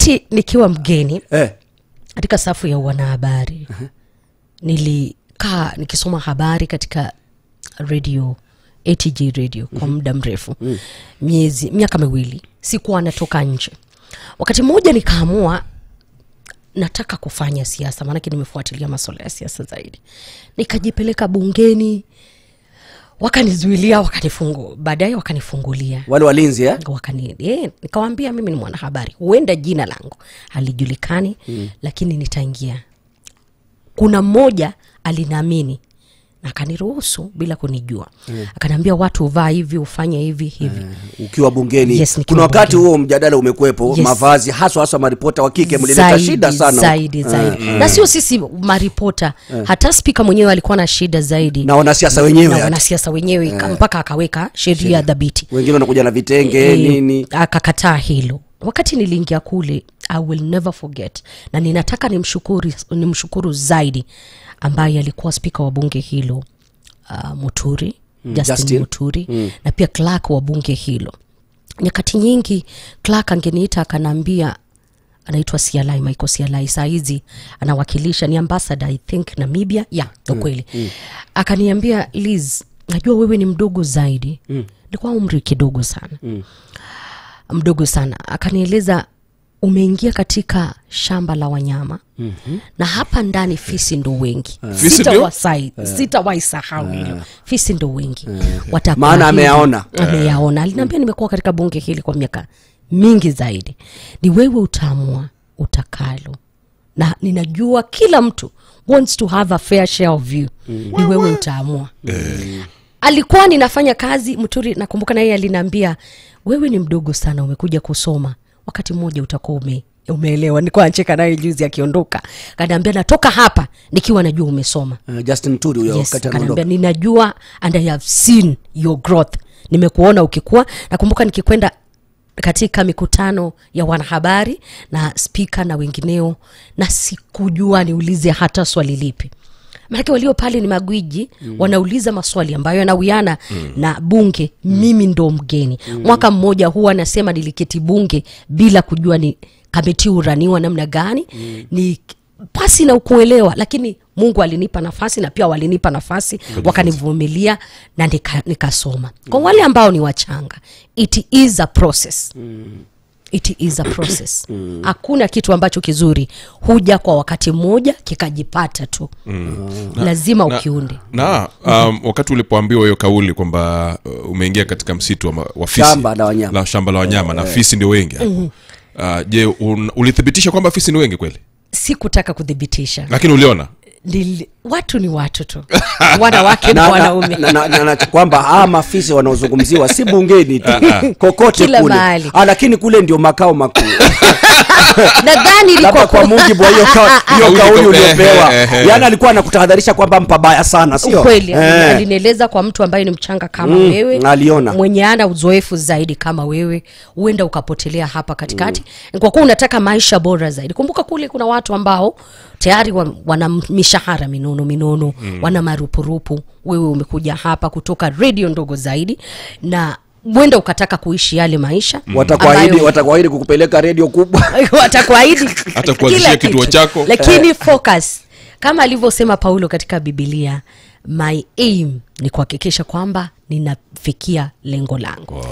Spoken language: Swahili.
wakati nikiwa mgeni katika safu ya wanahabari nilikaa nikisoma habari katika radio ATG radio kwa muda mrefu, miaka miwili sikuwa natoka nje. Wakati mmoja nikaamua nataka kufanya siasa, maana nimefuatilia masuala ya siasa zaidi. Nikajipeleka bungeni, wakanizuilia, baadaye wakanifungulia. Wale walinzi nikawaambia mimi ni mwanahabari, huenda jina langu halijulikani lakini nitaingia. Kuna mmoja aliniamini na akaniruhusu bila kunijua. Akaniambia watu uvaa hivi, ufanye hivi. Ukiwa bungeni. Kuna wakati huo mjadala umekuepo, mavazi hasa maripota wa kike mlileta shida sana. Zaidi. Na sio sisi maripota, hata speaker mwenyewe alikuwa na shida zaidi. Na wanasiasa wenyewe. Mpaka akaweka sheria dhabiti. Wengine wanakuja na vitenge nini. Akakataa hilo. Wakati niliingia kule, I will never forget. Na ninataka nimshukuru zaidi ambaye alikuwa speaker wa bunge hilo, Muturi, Justin Muturi, na pia clerk wa bunge hilo. Nyakati nyingi clerk angeniita akanambia, anaitwa Michael Sialai, saa hizi anawakilisha, ni ambassador I think Namibia, kweli. Akaniambia, Liz, najua wewe ni mdogo zaidi. Nilikuwa umri kidogo sana. Mdogo sana. Akanieleza, umeingia katika shamba la wanyama na hapa ndani fisi ndo wengi. Sitawaisahau hilo. Fisi ndo wengi. Maana ameyaona. Aliniambia, nimekuwa katika bunge hili kwa miaka mingi zaidi. Ni wewe utaamua utakalo. Na ninajua kila mtu wants to have a fair share of you. Ni wewe utaamua. Alikuwa ninafanya kazi Muturi, nakumbuka na yeye aliniambia, wewe ni mdogo sana, umekuja kusoma. Wakati mmoja utakuwa umeelewa. Nilikuwa nacheka naye juzi akiondoka. Kaniambia, natoka hapa nikiwa najua umesoma. Justin Turi huyo wakati anaondoka. Kaniambia, ninajua and I have seen your growth. Nimekuona ukikua. Nakumbuka nikikwenda katika mikutano ya wanahabari na speaker na wengineo, na sikujua niulize hata swali lipi. Maana walio pale ni magwiji, wanauliza maswali ambayo yanawiana na bunge. Mimi ndo mgeni. Mwaka mmoja huwa nasema niliketi bunge bila kujua ni kamati uraniwa namna gani, ni pasi na ukuelewa, lakini Mungu alinipa nafasi na pia walinipa nafasi, wakanivumilia na nikasoma. Kwa wale ambao ni wachanga, it is a process. It is a process. Hakuna kitu ambacho kizuri huja kwa wakati mmoja kikajipata tu. Lazima ukiunde. Wakati ulipoambiwa hiyo kauli kwamba umeingia katika msitu wa fisi, shamba la wanyama na fisi ndio wengi hapo. Je, ulithibitisha kwamba fisi ni wengi kweli? Sikutaka kudhibitisha. Lakini uliona? Watu ni watu tu. Wanawake na wanaume. Na kwamba mafisi wanaozungumziwa si bungeni tu, kokote kule. Lakini kule ndio makao makuu. Nadhani ilikuwa kwa mujibu wa hiyo kauli uliopewa. Yaani alikuwa anakutahadharisha kwamba mpabaya sana, sio? Kweli. Alinieleza kwa mtu ambaye ni mchanga kama wewe, aliona mwenye ana uzoefu zaidi kama wewe, huenda ukapotelea hapa katikati. Kwa kuwa unataka maisha bora zaidi. Kumbuka kule kuna watu ambao tayari wana mishahara minono, wana marupurupu. Wewe umekuja hapa kutoka radio ndogo zaidi, na mwenda ukataka kuishi yale maisha. Watakuahidi kukupeleka radio kubwa. Watakuahidi hata kuanzisha kituo chako. Lakini focus, kama alivyosema Paulo katika Biblia, my aim ni kuhakikisha kwamba ninafikia lengo langu.